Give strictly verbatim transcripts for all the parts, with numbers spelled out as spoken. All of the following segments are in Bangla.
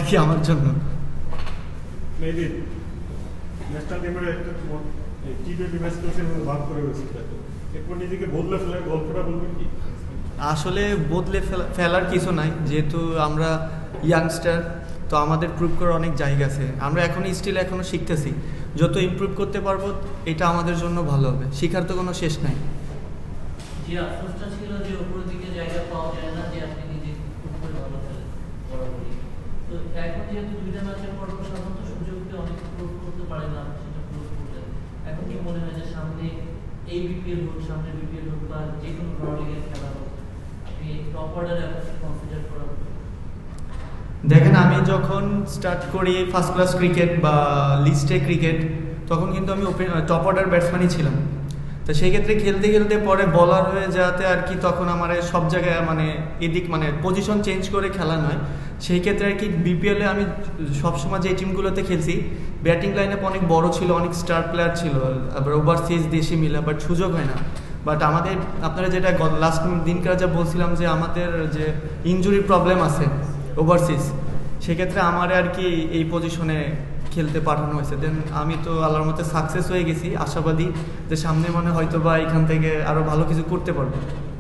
কি আমার জন্য। আসলে বদলে ফেলার কিছু নাই, যেহেতু আমরা ইয়াংস্টার, তো আমাদের প্রুভ করার অনেক জায়গা আছে। আমরা এখনও স্টিল এখনও শিখতেছি, যত ইমপ্রুভ করতে পারবো এটা আমাদের জন্য ভালো হবে। শিখার তো কোনো শেষ নাই। যে আফসোসটা ছিল যে উপরের দিকে জায়গা পাওয়া যায় না, যে আপনি নিজে খুব করে ভালো খেলেন বরাবরই। তো এখন যেহেতু দুইটা ম্যাচের পর সাধারণত সুযোগকে অনেক প্রুভ করতে পারে না, সেটা প্রুভ করলেন। এখন কি মনে হয় যে সামনে এই বিপিএল হোক, সামনে বিপিএল হোক বা যে কোনো বড় লিগের খেলা হোক, আপনি টপ অর্ডারে আপনাকে কনসিডার করা হবে? দেখেন, আমি যখন স্টার্ট করি ফার্স্ট ক্লাস ক্রিকেট বা লিস্টে ক্রিকেট, তখন কিন্তু আমি ওপেন টপ অর্ডার ব্যাটসম্যানই ছিলাম। তো সেই ক্ষেত্রে খেলতে খেলতে পরে বলার হয়ে যাতে আর কি, তখন আমার সব জায়গায় মানে এদিক মানে পজিশন চেঞ্জ করে খেলা নয়। সেই ক্ষেত্রে আর কি বিপিএলে আমি সবসময় যে টিমগুলোতে খেলছি, ব্যাটিং লাইন আপ অনেক বড় ছিল, অনেক স্টার প্লেয়ার ছিল, আবার ওভারসিজ দেশি মিলা, বাট সুযোগ হয় না। বাট আমাদের আপনারা যেটা লাস্ট দিনকার যা বলছিলাম যে আমাদের যে ইনজুরি প্রবলেম আছে ওভারসিজ, সেক্ষেত্রে আমার আর কি এই পজিশনে খেলতে পাঠানো হয়েছে। দেন আমি তো আল্লাহর মতে সাকসেস হয়ে গেছি, আশাবাদী যে সামনে মনে হয়তো বা এখান থেকে আরও ভালো কিছু করতে পারবো।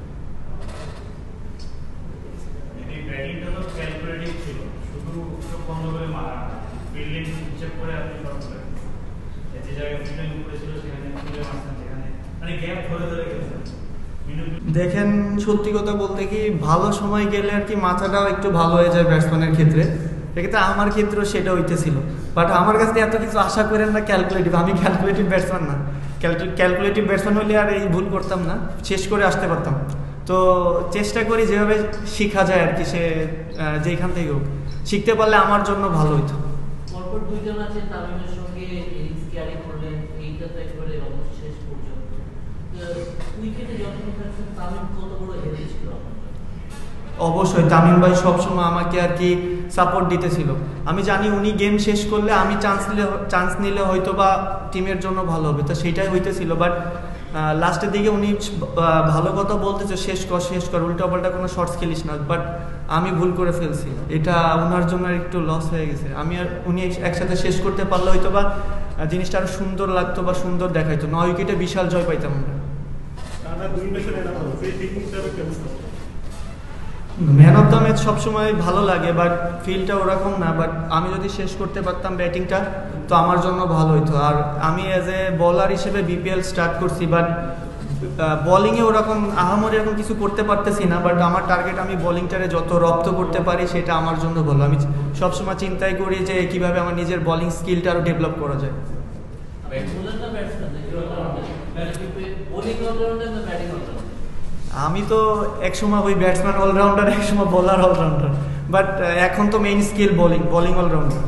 দেখেন, সত্যি কথা বলতে কি, ভালো সময় গেলে আর কি মাথাটাও একটু ভালো হয়ে যায় ব্যাটসম্যানের ক্ষেত্রে। সেক্ষেত্রে আমার ক্ষেত্রেও সেটা হইতেছিল। বাট আমার কাছে এত কিছু আশা করেন না ক্যালকুলেটিভ, আমি ক্যালকুলেটিভ ব্যাটসম্যান না। ক্যালকুলেটিভ ব্যাটসম্যান হলে আর এই ভুল করতাম না, শেষ করে আসতে পারতাম। তো চেষ্টা করি যেভাবে শেখা যায় আর কি, সে যেখান থেকে হোক শিখতে পারলে আমার জন্য ভালো হইতো। পরপর দুইটা ম্যাচে তামিমের সঙ্গে ইনিংস ক্যারি করলেন, এইটা তো একবারে অলমোস্ট শেষ পর্যন্ত। উইকেটে যখন থাকছেন তামিম কত বড় হেল্প ছিল? অবশ্যই তামিম ভাই সবসময় আমাকে আর কি সাপোর্ট দিতেছিল। আমি জানি উনি গেম শেষ করলে আমি চান্স নিলে চান্স নিলে হয়তো বা টিমের জন্য ভালো হবে, তো সেটাই হইতেছিল। বাট লাস্টের দিকে উনি ভালো কথা বলতেছে, শেষ কর শেষ কর, উল্টা পাল্টা কোনো শর্টস খেলিস না। বাট আমি ভুল করে ফেলছি, এটা ওনার জন্য একটু লস হয়ে গেছে। আমি আর উনি একসাথে শেষ করতে পারলে হয়তো বা জিনিসটা আরো সুন্দর লাগতো বা সুন্দর দেখাইতো। নয় উইকেটে বিশাল জয় পাইতাম আমরা। ম্যান অফ দ্য ম্যাচ সবসময় ভালো লাগে, বাট ফিল্ডটা ওরকম না। বাট আমি যদি শেষ করতে পারতাম ব্যাটিংটা, তো আমার জন্য ভালো হইতো। আর আমি অ্যাজ এ বলার হিসেবে বিপিএল স্টার্ট করছি, বাট বলিংয়ে ওরকম আহামরি এরকম কিছু করতে পারতেছি না। বাট আমার টার্গেট, আমি বলিংটারে যত রপ্ত করতে পারি সেটা আমার জন্য ভালো। আমি সবসময় চিন্তাই করি যে কীভাবে আমার নিজের বলিং স্কিলটা আরও ডেভেলপ করা যায়। আমি তো একসময় ওই ব্যাটসম্যান অলরাউন্ডার, একসময় বোলার অলরাউন্ডার, বাট এখন তো main skill bowling bowling all rounder.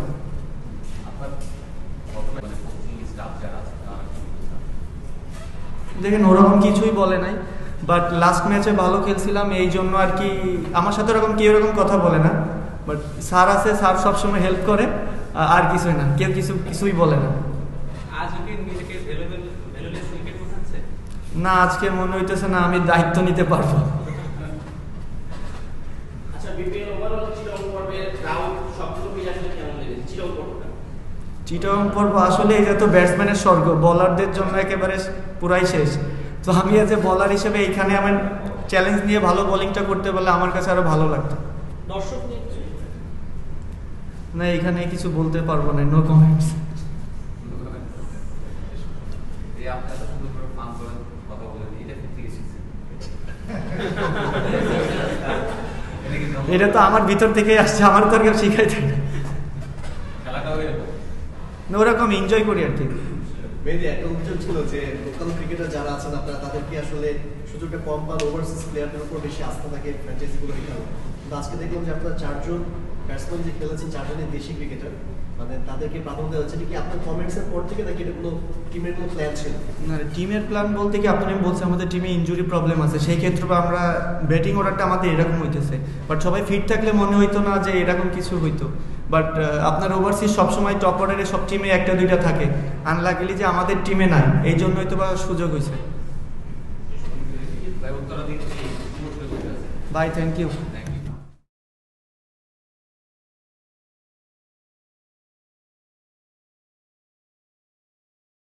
দেখেন, ওরকম কিছুই বলে নাই, বাট লাস্ট ম্যাচে ভালো খেলছিলাম এই জন্য আর কি আমার সাথে ওরকম কেউ এরকম কথা বলে না। বাট স্যার আছে, স্যার সবসময় হেল্প করে, আর কিছুই না, কেউ কিছু কিছুই বলে না। না, আজকে মনে হইতেছে না আমি দায়িত্ব নিতে পারবো। চিটাগং পর্ব আসলে এটা তো ব্যাটসম্যানের স্বর্গ, বলারদের জন্য একেবারে পুরাই শেষ। তো আমি এজ এ বলার হিসেবে এইখানে আমার চ্যালেঞ্জ নিয়ে ভালো বোলিংটা করতে পারলে আমার কাছে আরো ভালো লাগতো। না, এখানে কিছু বলতে পারবো না, নো কমেন্টস। এটা তো আমার ভিতর থেকেই আসছে, আমার তো আর কেউ শিখাই থাকে না, ওরকম এনজয় করি আর কি। একটা অভিযোগ ছিল যে লোকাল ক্রিকেটার যারা আছেন আপনারা তাদেরকে আসলে সুযোগটা কম পান, ওভারসিজ প্লেয়ারদের উপর বেশি আস্থা থাকে ফ্র্যাঞ্চাইজিগুলো খেলা। কিন্তু আজকে দেখলাম যে আপনারা চারজন ব্যাটসম্যান যে খেলেছেন, চারজনের দেশি ক্রিকেটার, মানে তাদেরকে প্রাধান্য দেওয়া হচ্ছে। কি আপনার কমেন্টসের পর থেকে নাকি এটা কোনো টিমের কোনো প্ল্যান ছিল? না, টিমের প্ল্যান বলতে কি, আপনি বলছেন আমাদের টিমে ইনজুরি প্রবলেম আছে, সেই ক্ষেত্রে আমরা ব্যাটিং অর্ডারটা আমাদের এরকম হইতেছে। বাট সবাই ফিট থাকলে মনে হইতো না যে এরকম কিছু হইতো। বাট আপনার ওভারসিজ সবসময় টপ অর্ডারে সব টিমে একটা দুইটা থাকে, আনলাকিলি যে আমাদের টিমে নাই, এই জন্যই তো বা সুযোগ হয়েছে। ভাই, থ্যাংক ইউ।